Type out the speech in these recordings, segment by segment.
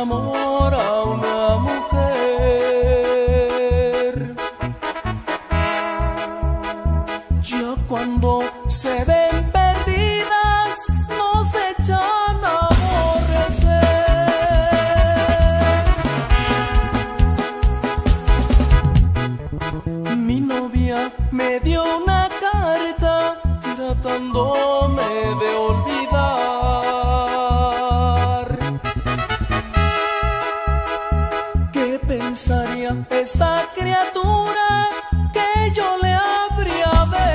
enamora una mujer. Ya cuando se ven perdidas, nos echan a aborrecer. Mi novia me dio una carta tratándome de olvidar. ¿Qué pensaría esa criatura que yo le habría de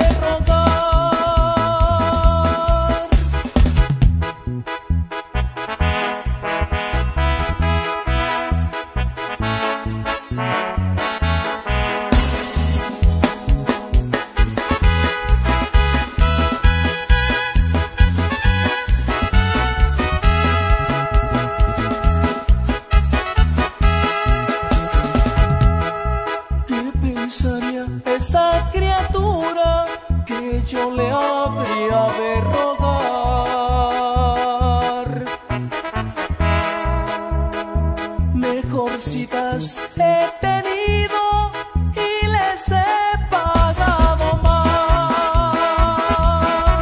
rogar? Pensaría esa criatura que yo le habría de rogar. Mejorcitas he tenido y les he pagado más.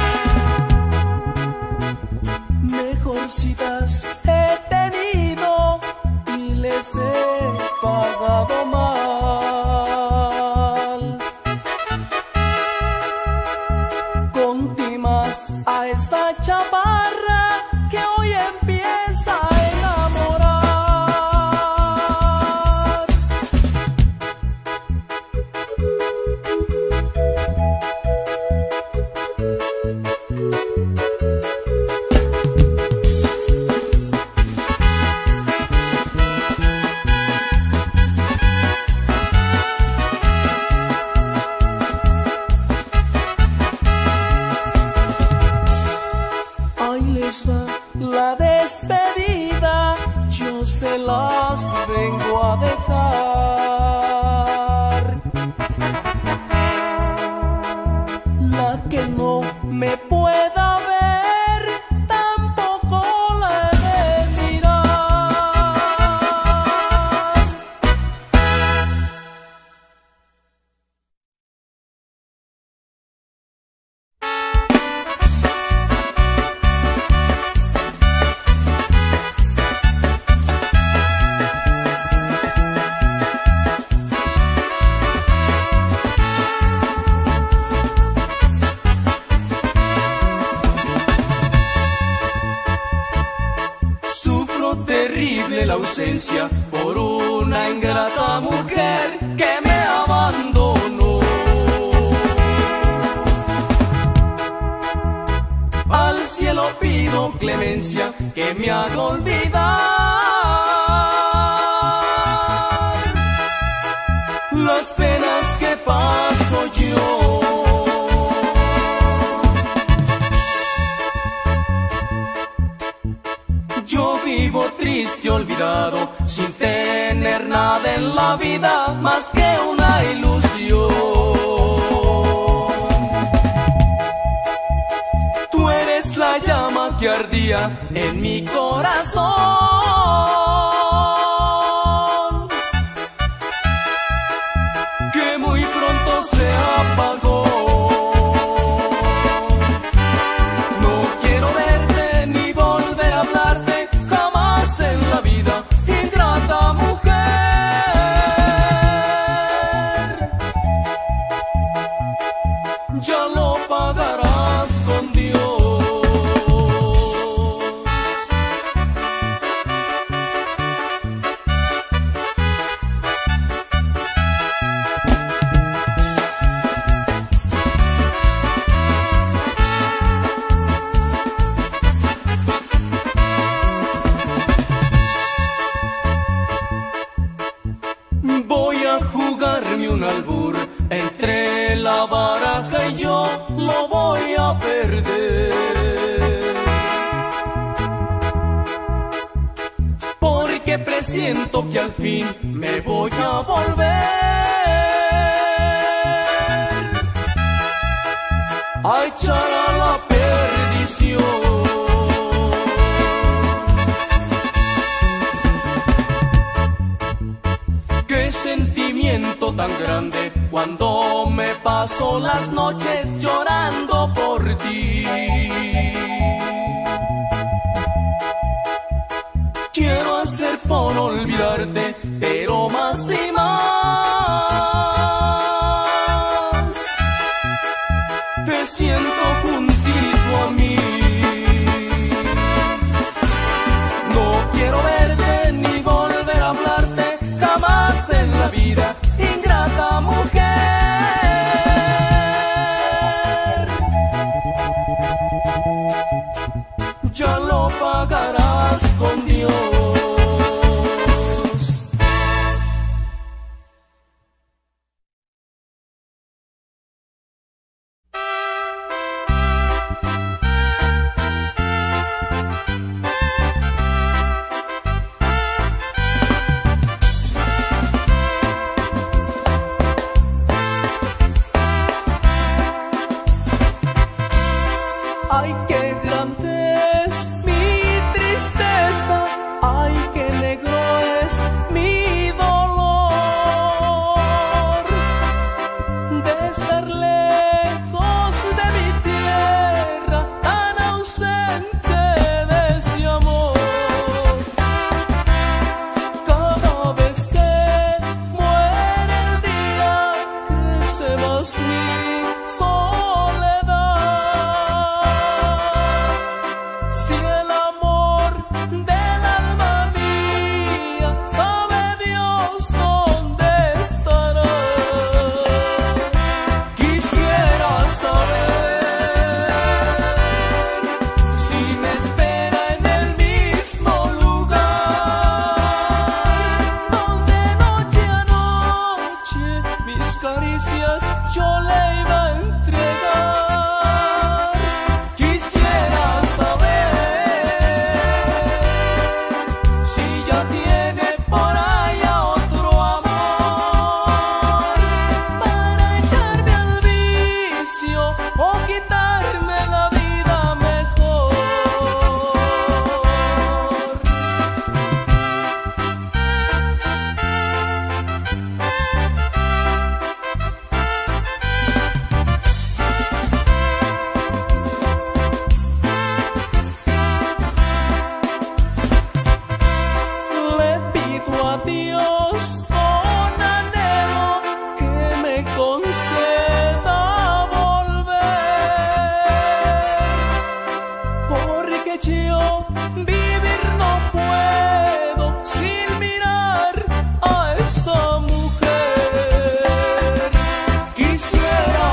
Mejorcitas he tenido y les he pagado más. A esta chaparra que hoy empieza a enamorar. La despedida, yo se las vengo a dejar. La que no me pueda ver, tampoco la he de mirar. Terrible la ausencia por una ingrata mujer que me abandonó. Al cielo pido clemencia que me haga olvidar las penas que paso yo. Yo vivo triste, olvidado, sin tener nada en la vida más que una ilusión. Tú eres la llama que ardía en mi corazón, que muy pronto se apagó. Ya lo pagarás con Dios. Voy a jugarme un albur entre la baraja y yo, lo voy a perder. Porque presiento que al fin me voy a volver a echar a la perdición. sentimiento tan grande cuando me paso las noches llorando por ti. Quiero hacer por olvidarte, pero más y más te siento juntito a mí. No quiero verte ni volver a hablarte jamás en la vida, ingrata mujer. Ya lo pagarás con Dios. Ay, qué grande es mi tristeza, ay, qué negro es mi dolor de estar lejos de mi tierra, tan ausente de ese amor. Cada vez que muere el día, crece más mi soledad. Si el amor del alma mía, sabe Dios dónde estará. Quisiera saber si me espera en el mismo lugar donde noche a noche mis caricias yo le iba a entregar. Quisiera saber si ya tiene por allá otro amor para echarme al vicio o quitarme la vida mejor. Le pido a Dios con anhelo que me conceda volver, porque yo vivir no puedo sin mirar a esa mujer. Quisiera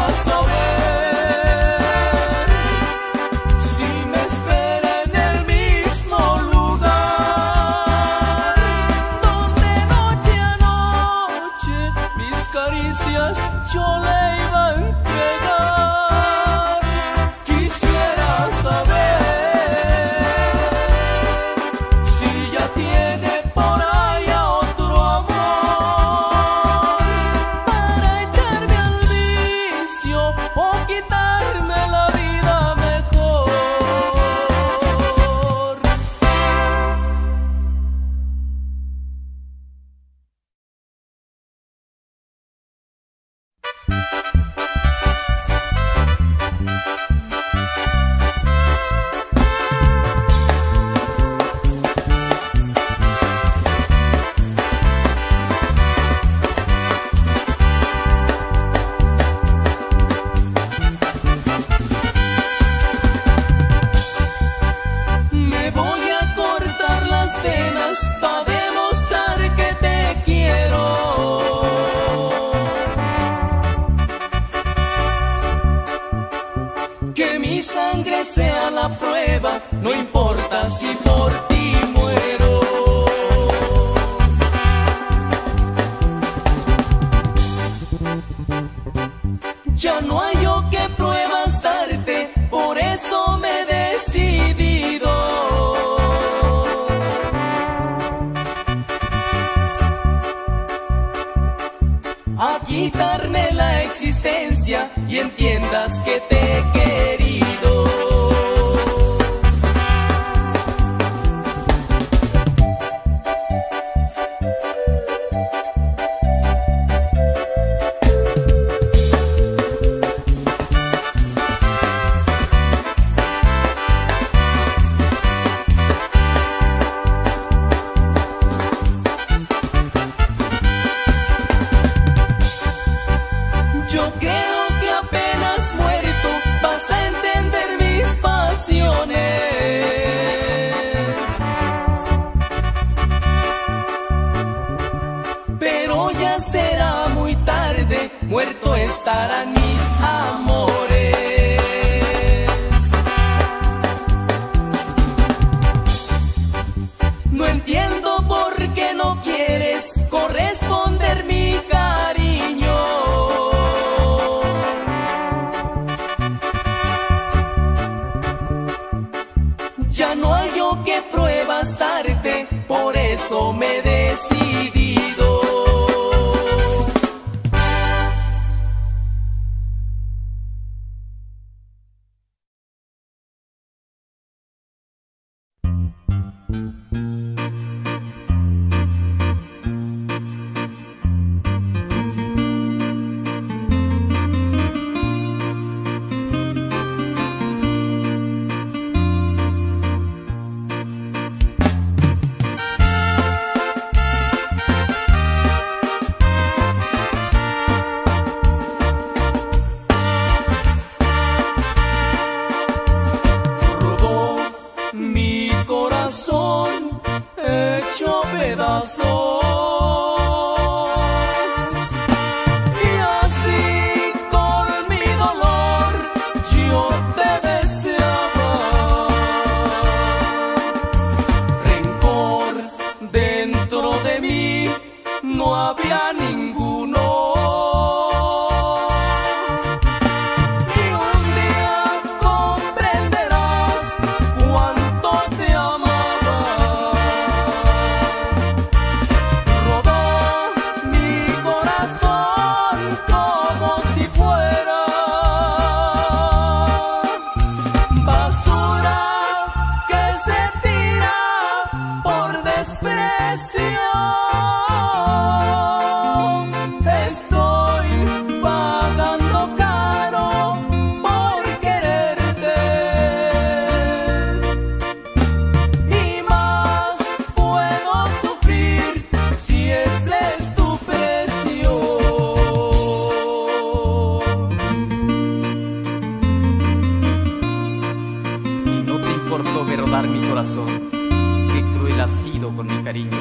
saber si me espera en el mismo lugar donde noche a noche mis caricias yo le iba a entregar. Quisiera saber si ya tiene por allá otro amor para echarme al vicio o quitarme la vida mejor. Me voy a cortar las venas para demostrar que te quiero. Que mi sangre sea la prueba, no importa si por ti muero. Ya no hay yo que pruebas darte, por eso me he decidido a quitarme la existencia y entiendas que te he querido. verte, muerto estarán mis amores. No entiendo por qué no quieres corresponder mi cariño. Ya no hay yo que pruebas darte, por eso me he decidido. Hecho pedazos, y así con mi dolor yo te deseaba. Rencor dentro de mí no había ninguno, y un día comprenderás cuánto te amo. Estoy pagando caro por quererte, y más puedo sufrir si ese es tu precio. Y no te importó ver rodar mi corazón, qué cruel has sido con mi cariño.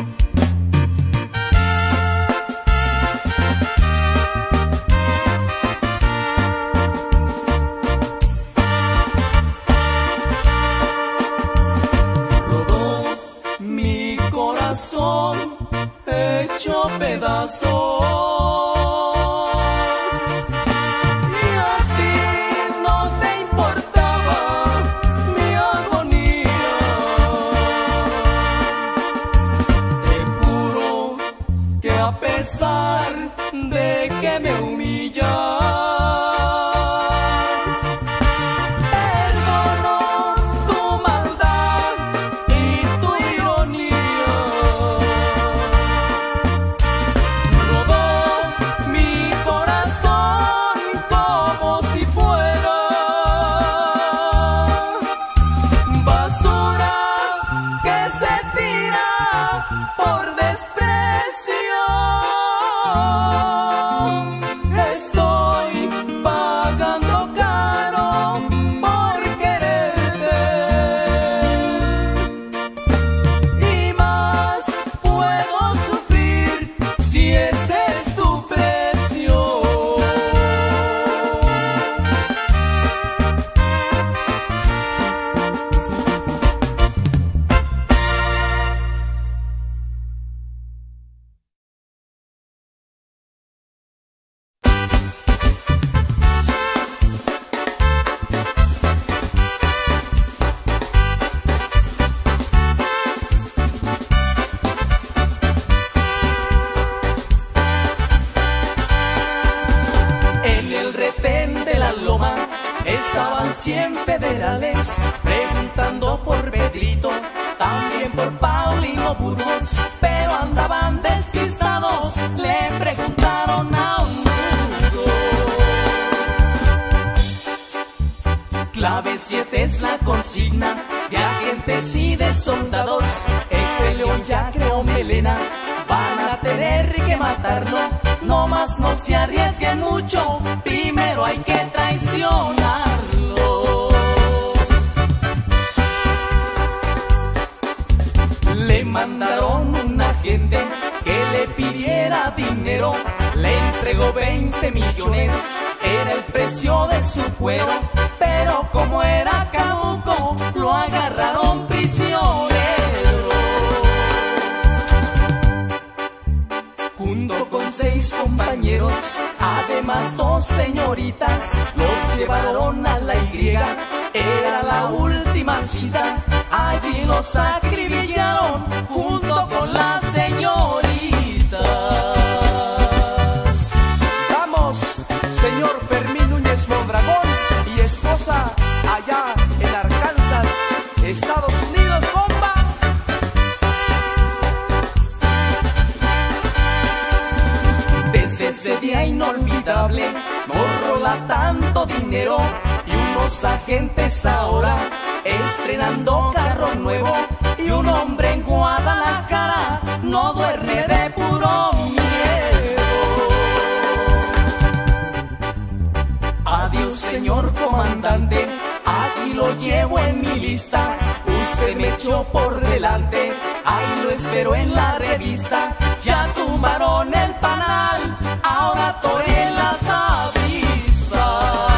Hecho pedazos, y a ti no te importaba mi agonía. Te juro que a pesar de que me humillas, perdono tu maldad y tu ironía. Por desprecio, estoy pagando caro por quererte, y más puedo sufrir si ese es tu precio. Estaban 100 federales preguntando por Pedrito, también por Paulino Burgos, pero andaban despistados, le preguntaron a un mudo. Clave 7 es la consigna de agentes y de soldados. Este león ya creó melena, van a tener que matarlo. No más no se arriesguen mucho, primero hay que traicionarlo. Le mandaron un agente que le pidiera dinero, le entregó 20 millones, era el precio de su cuero, pero como era caduco, lo agarraron prisionero. Junto con 6 compañeros, además 2 señoritas, los llevaron a la Y. Era la última cita, allí los acribillaron junto con las señoritas. Vamos, señor Fermín Núñez Mondragón y esposa allá en Arkansas, Estados Unidos, compa. Desde ese día inolvidable no rola tanto dinero, y unos agentes ahora estrenando carro nuevo, y un hombre en Guadalajara no duerme de puro miedo. Adiós, señor comandante, aquí lo llevo en mi lista. Usted me echó por delante, ahí lo espero en la revista. Ya tumbaron el panal, ahora toré las avispas.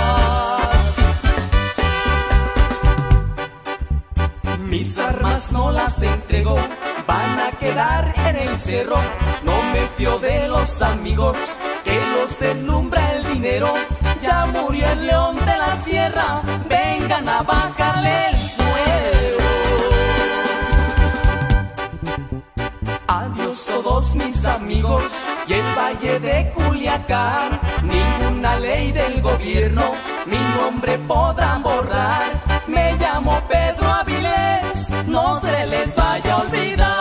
Mis armas no las entrego, van a quedar en el cerro. No me fío de los amigos, que los deslumbra el dinero. Ya murió el león de la sierra, vengan a bajarle el fuego. Adiós todos mis amigos y el valle de Culiacán. Ninguna ley del gobierno mi nombre podrán borrar. Me llamo Pedro Avilés, no se les vaya a olvidar.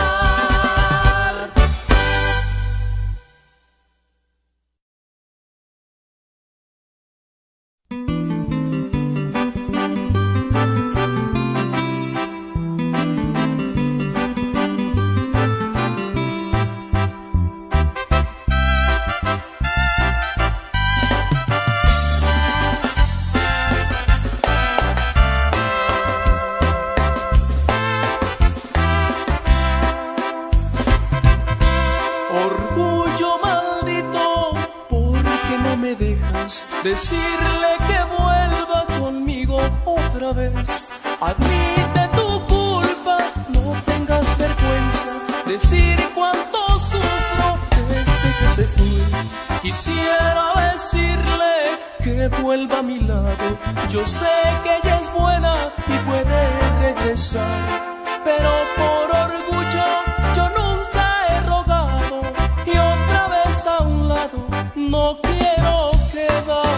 Decirle que vuelva conmigo otra vez. Admite tu culpa, no tengas vergüenza. Decir cuánto sufro desde que se fue. Quisiera decirle que vuelva a mi lado. Yo sé que ella es buena y puede regresar, pero por orgullo yo nunca he rogado, y otra vez a un lado no quiero quedar.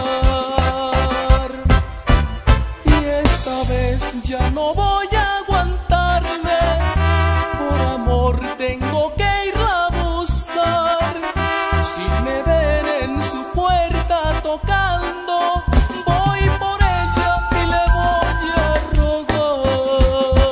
Y esta vez ya no voy a aguantarme, por amor tengo que irla a buscar. Si me ven en su puerta tocando, voy por ella y le voy a rogar.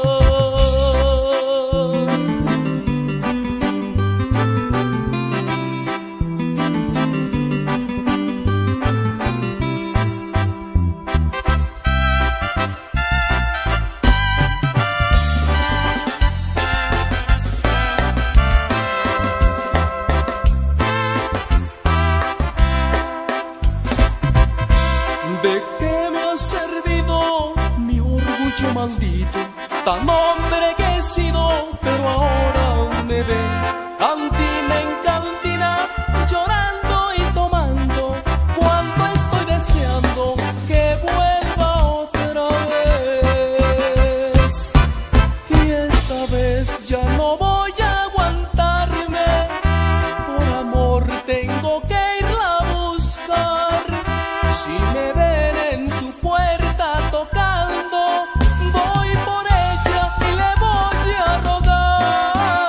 ¿De qué me ha servido mi orgullo maldito? Tan hombre que he sido, pero ahora me ven cantina en cantina, llorando y tomando, cuando estoy deseando que vuelva otra vez. Y esta vez ya no voy a aguantarme, por amor tengo que irla a buscar. Si me ven en su puerta tocando, voy por ella y le voy a rogar.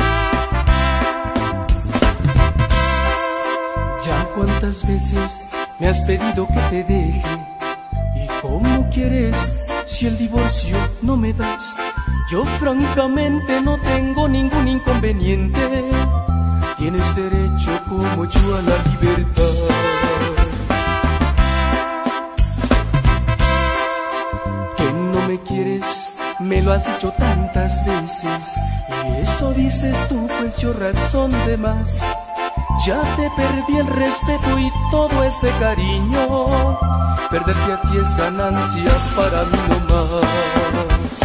¿Cuántas veces me has pedido que te deje. ¿Y cómo quieres si el divorcio no me das? Yo francamente no tengo ningún inconveniente. Tienes derecho como yo a la libertad. Que no me quieres, me lo has dicho tantas veces, y eso dices tú, pues yo razón de más. Ya te perdí el respeto y todo ese cariño. Perderte a ti es ganancia para mí no más.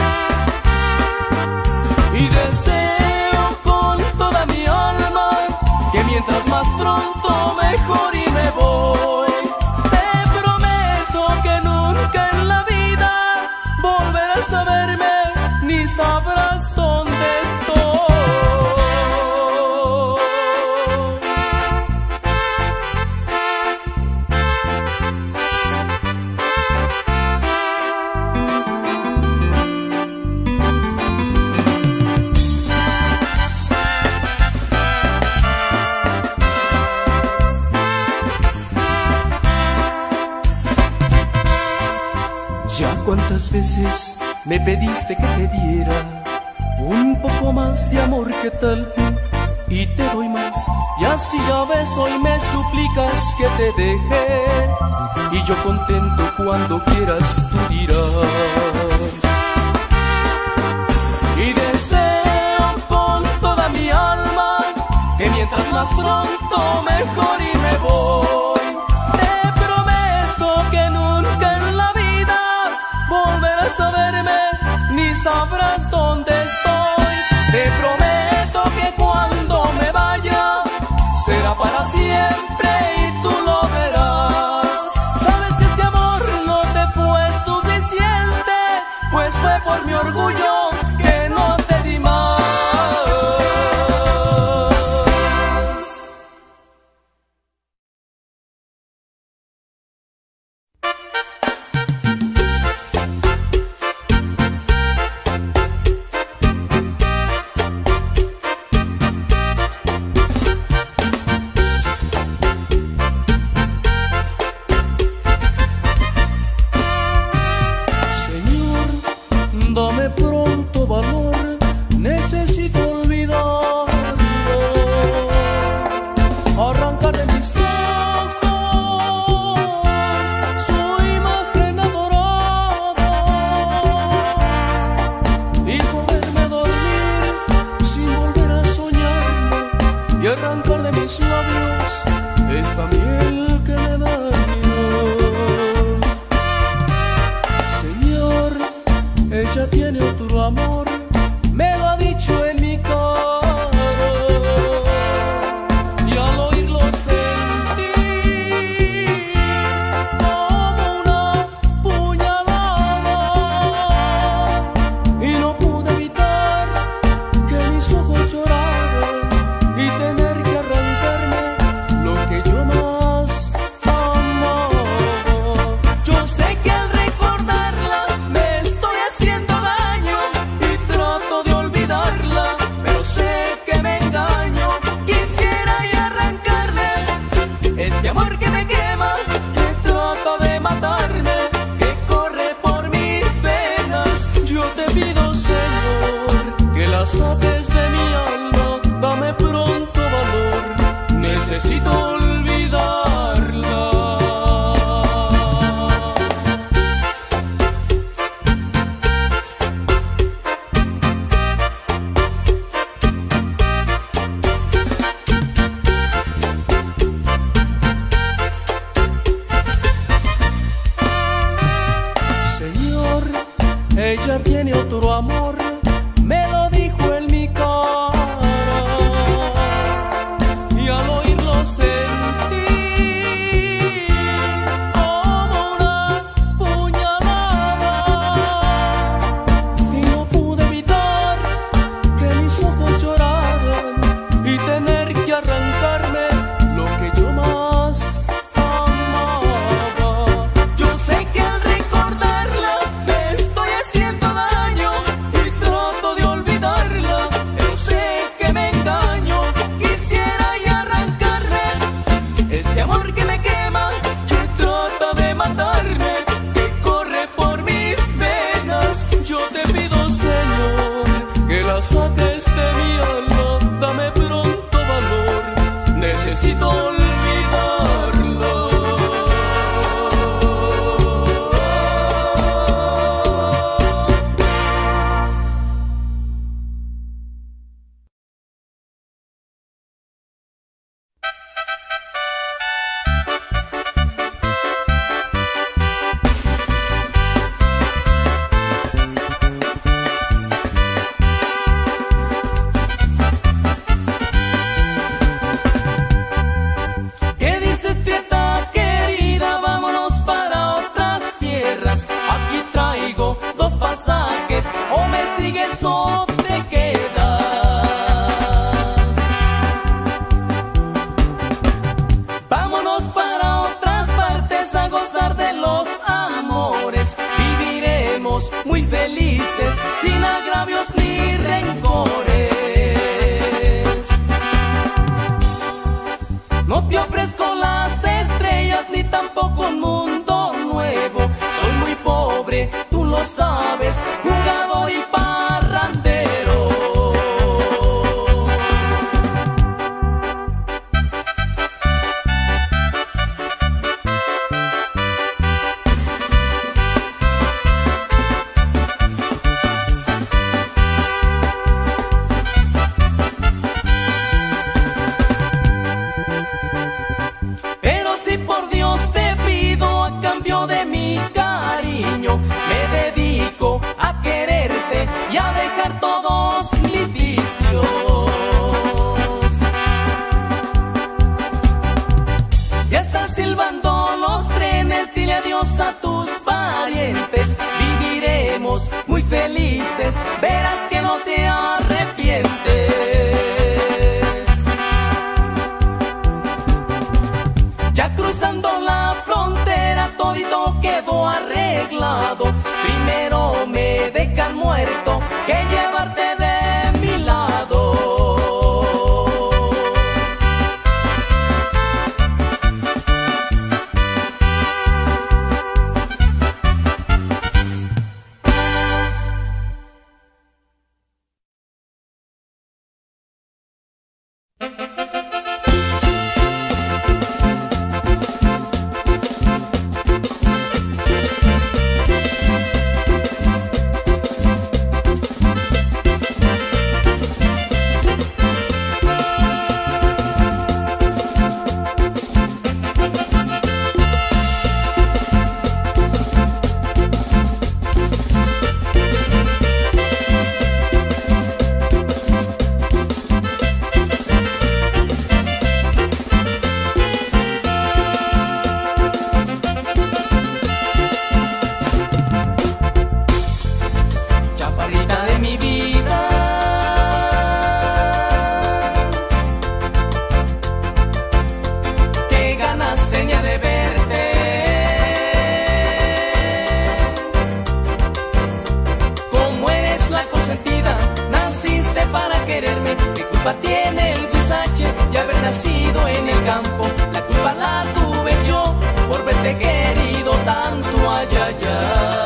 Y deseo con toda mi alma que mientras más pronto mejor y me voy. Te prometo que nunca en la vida volverás a verme ni sabrás dónde estoy. Ya cuántas veces me pediste que te diera un poco más de amor, ¿qué tal? Y te doy más, y así ya ves, hoy me suplicas que te deje, y yo contento cuando quieras tú dirás. Y deseo con toda mi alma que mientras más pronto mejor y me voy. Te prometo que nunca en la vida volverás a verme ni sabrás dónde estoy. Te prometo que cuando me vaya será para siempre y tú lo verás. Sabes que este amor no te fue suficiente, pues fue por mi orgullo que no te di más. Dame pronto valor, necesito olvidarlo, arrancar de mis ojos su imagen adorada y poderme dormir sin volver a soñarlo, y arrancar de mis labios esta miel que me dañó. Señor, ella tiene otro amor, me lo ha dicho en mi cara, y al oírlo sentí como una puñalada, y no pude evitar que mis ojos lloraran y tener que arrancarme lo que yo más amaba. Yo sé que al recordarla me estoy haciendo daño y trato de olvidarla, pero sé que me engaño. Quisiera y arrancarme este amor que me quema, que trata de matarme, que corre por mis venas. Yo te pido, Señor, que la saques de mi alma, dame pronto valor, necesito olvidarla. Señor, ella tiene otro amor, me lo dijo en mi cara, y al oírlo sentí como una puñalada, y no pude evitar que mis ojos lloraran y tener que arrancarme lo que yo más amaba. Yo sé que al recordarla me estoy haciendo daño y eso te quedas. Vámonos para otras partes a gozar de los amores. Viviremos muy felices, sin agravios ni rencores. No te ofrezco las estrellas ni tampoco un mundo nuevo. Soy muy pobre, tú lo sabes, jugador y parrandero. Pero si por Dios te pido a cambio de mi cariño, me dedico a quererte y a dejar todos mis vicios. Ya están silbando los trenes, dile adiós a tus parientes. Viviremos muy felices, verás que no te arrepientes. Ya cruzando la frontera todito quedó arreglado. Primero me dejan muerto que llevarte de mi lado. Chaparrita de mi vida, qué ganas tenía de verte. Como eres la consentida, naciste para quererme. ¿Qué culpa tiene el guisache de haber nacido en el campo? La culpa la tuve yo por verte querido tanto, ay, ay, ay.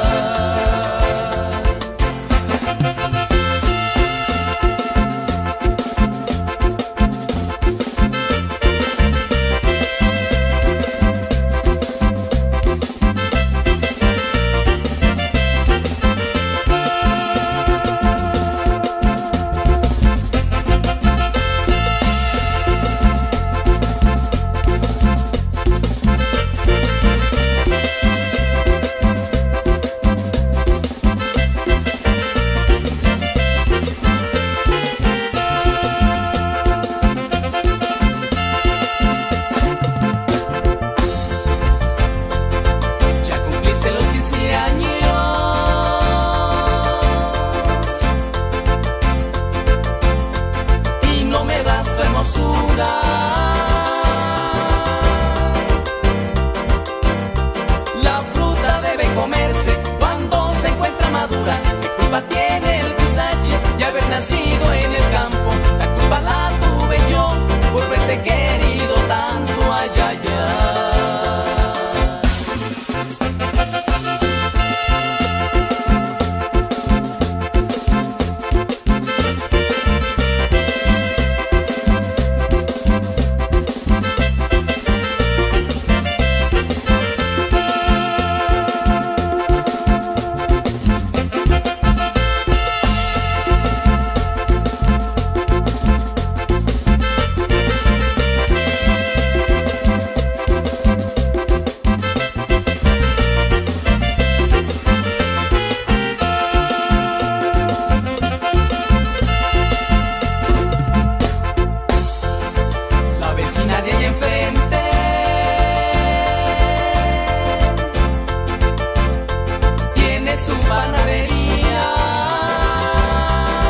La fruta debe comerse cuando se encuentra madura. ¿Qué culpa tiene el guisache de haber nacido en el campo? La culpa la tuve yo por verte querido tanto, ay, ay, ay. su panadería.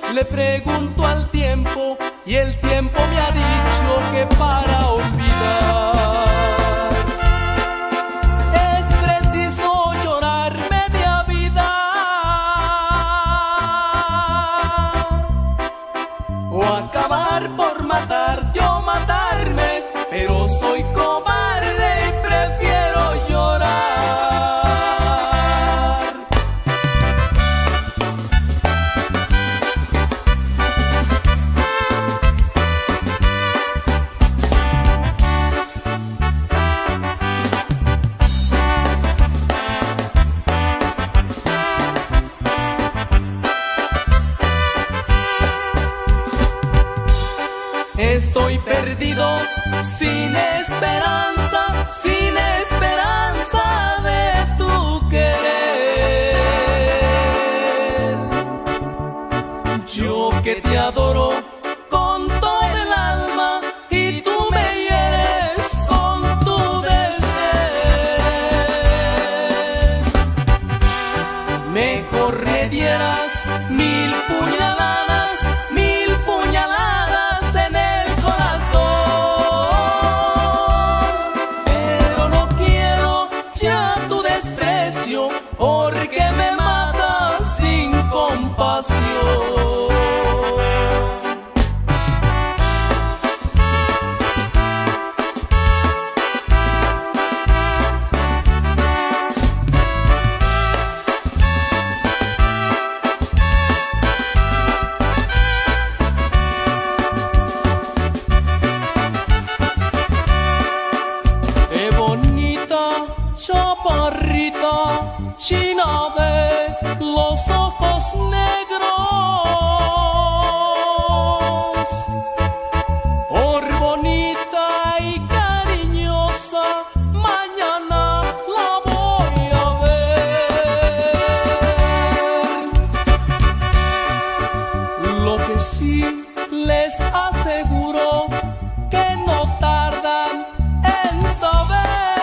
Le pregunto al tiempo y el tiempo me ha dicho que para olvidar es preciso llorar media vida o acabar por matarte o matarme, pero soy cobarde y prefiero llorar. Estoy perdido, sin esperanza de tu querer. Yo que te adoro con todo el alma y tú me hieres con tu desdén. Mejor le dieras 1000 puñaladas, 1000 puñaladas en el corazón, pero no quiero ya tu desprecio porque me matas sin compasión. Chaparrita, china de los ojos negros, por bonita y cariñosa, mañana la voy a ver. Lo que sí les aseguro que no tardan en saber.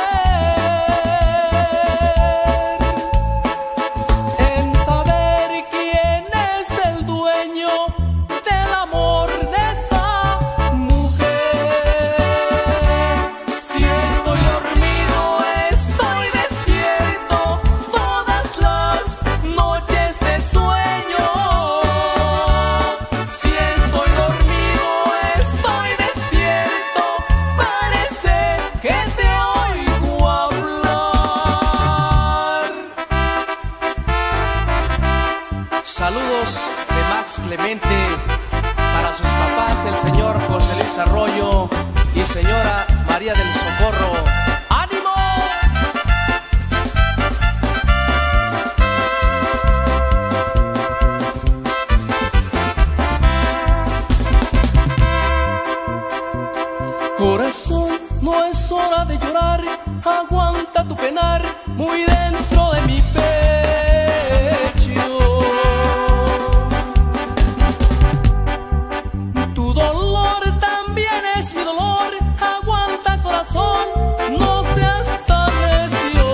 Saludos de Max Clemente para sus papás, el señor José Luis Arroyo y señora María del Socorro. ¡Ánimo! Corazón, no es hora de llorar, aguanta tu penar muy dentro de mi pecho. Tu dolor también es mi dolor, aguanta corazón, no seas tan necio.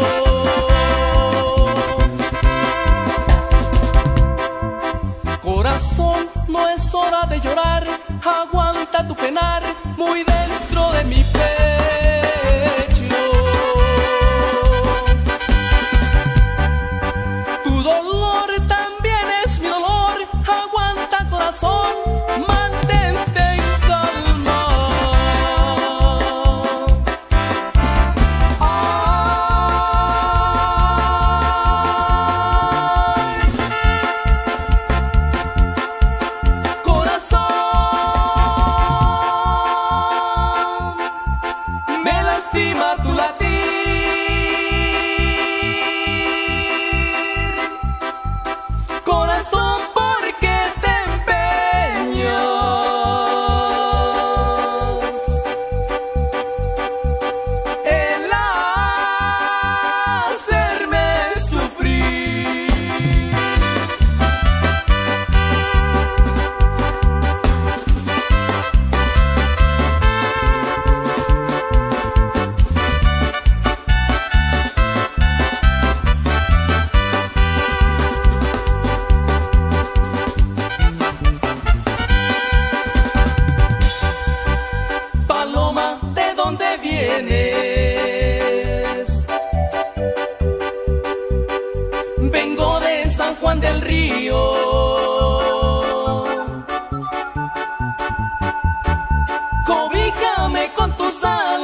Corazón, no es hora de llorar, aguanta tu penar muy dentro de mi pecho. Tu dolor también es mi dolor, aguanta corazón, mantente en calma. Corazón,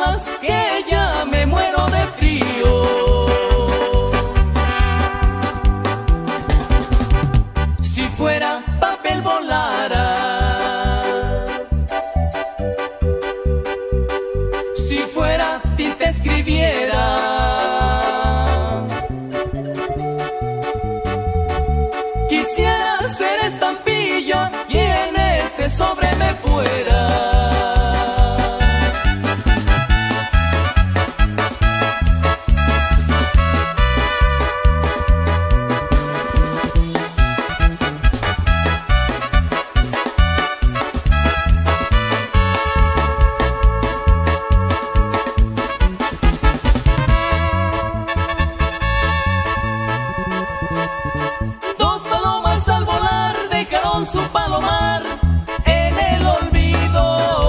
más que ya me muero de frío. Si fuera papel volara, si fuera tinta escribiera, quisiera ser estampilla y en ese sobre me fuera. Su palomar en el olvido,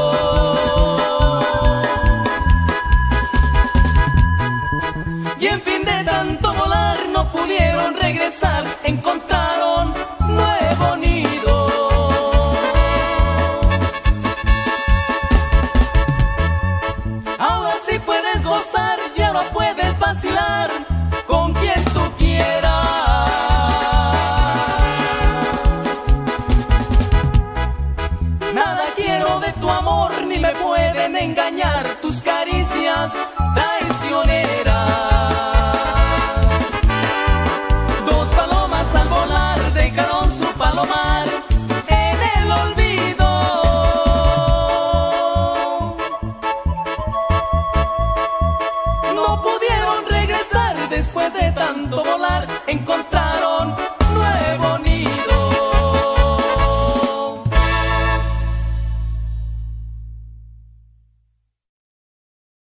y en fin de tanto volar no pudieron regresar, encontraron nuevo nido. Ahora sí puedes gozar y ahora puedes vacilar con quien tú quieras. De tu amor ni me pueden engañar tus caricias traicioneras. Dos palomas al volar dejaron su palomar en el olvido. No pudieron regresar después de tanto volar, encontraron